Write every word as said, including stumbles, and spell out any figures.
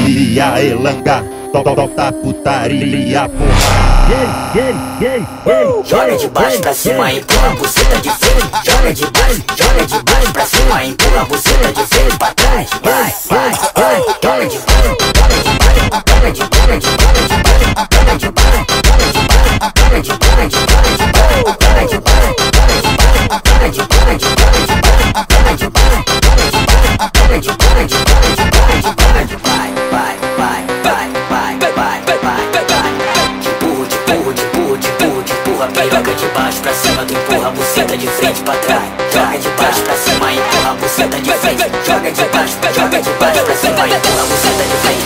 putaria, elanga, toca putaria, porra. Joga de baixo pra cima, empurra a buceta de frente. Joga de baixo, joga de baixo pra cima, empurra a buceta de frente pra trás. Vai, vai, vai. Joga de baixo, joga de baixo, joga de joga de joga de baixo, joga de baixo, joga de baixo, joga de joga de joga de baixo, joga de baixo, joga de joga de joga de baixo, joga de baixo, joga de baixo, joga de joga de joga de baixo, joga de vai, vai, vai, vai, vai, vai, vai, vai. Empurra a piroca de baixo pra cima, tu empurra a buceta de frente pra trás. Joga de baixo pra cima, empurra a buceta de frente. Joga de baixo, joga de baixo pra cima, empurra a buceta de frente.